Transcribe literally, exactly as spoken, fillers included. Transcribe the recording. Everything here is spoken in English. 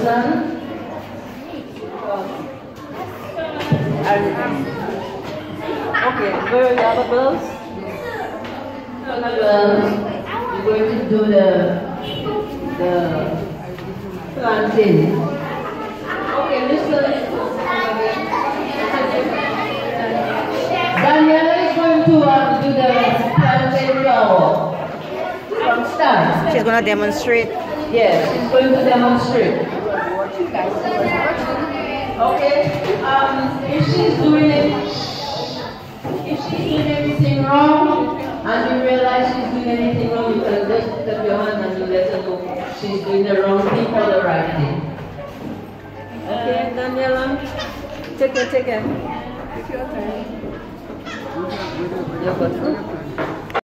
understand? Okay, where are the other girls? Other girls, you're going to do the the planting. Okay, listen. Daniela is going to um, do the planting flower from start. She's going to demonstrate. Yes, she's going to demonstrate. Okay, um, if she's doing it, if she's doing anything wrong, and you realize she's doing anything wrong, you can just put up your hand and you let her know she's doing the wrong thing or the right thing. Okay, Daniela, take it, take it. Take your turn. Your button.